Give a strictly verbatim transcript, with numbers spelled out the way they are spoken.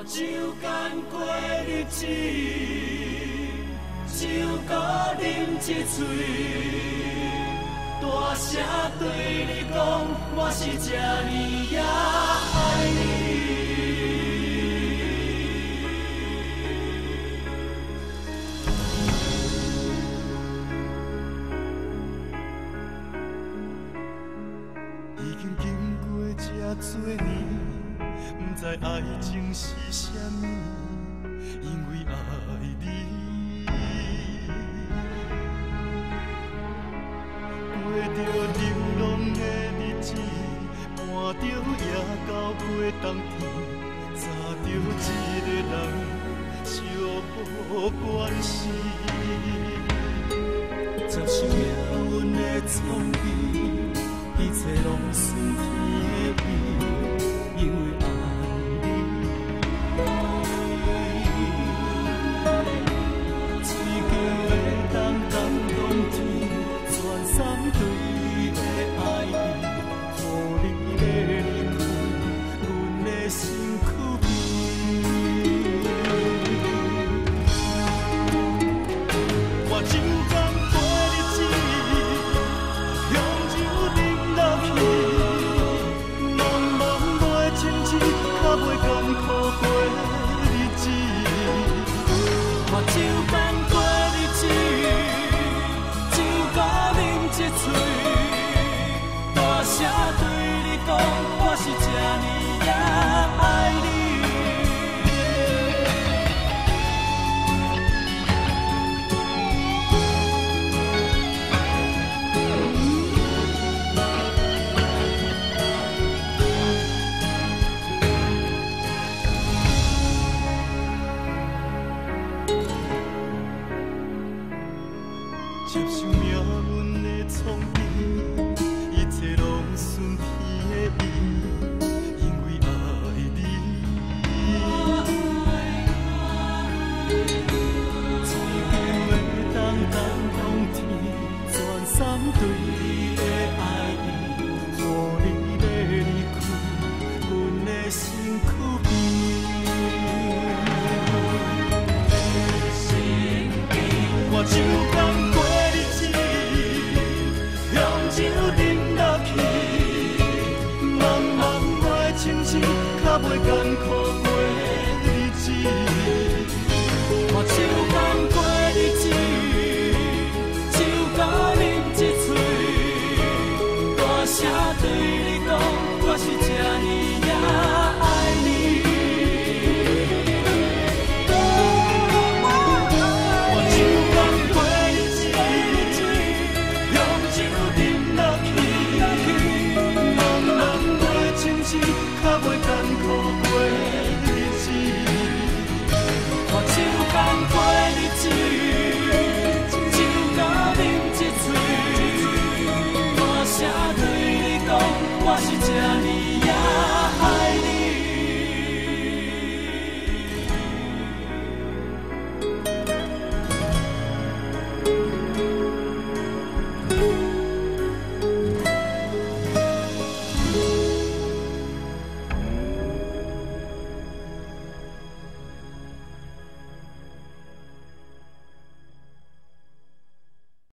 手干过日子，酒搁饮一醉。大声对你讲，我是这呢也爱你。已经经过这多年，不知爱情是啥物，因为爱你。过着流浪的日子，伴着夜到过冬天，找着一个人相互关心。接受命运的创意，一切拢顺天的意，因为爱你。只求会当感动天，全送对你的爱意，予你的离开，阮的身躯边。我就甘过日子，香酒饮落去，茫茫袂清醒，较袂艰苦过日子。我就甘过日子，酒搁饮一醉，大声对你讲，我是这呢也爱你。接受命运的创意，一切拢顺天的意，因为爱你。只求会当感动天，全送对你的爱意，予你的离开，阮的身躯边。我就甘过日子，香酒饮落去，茫茫袂清醒，较袂艰苦过日子。我就甘过日子，酒搁饮一醉，大声对你讲，我是这呢也爱你。较袂艰苦过日子，我就甘过日子，酒搁饮一醉，大声对你讲，我是这呢也爱你。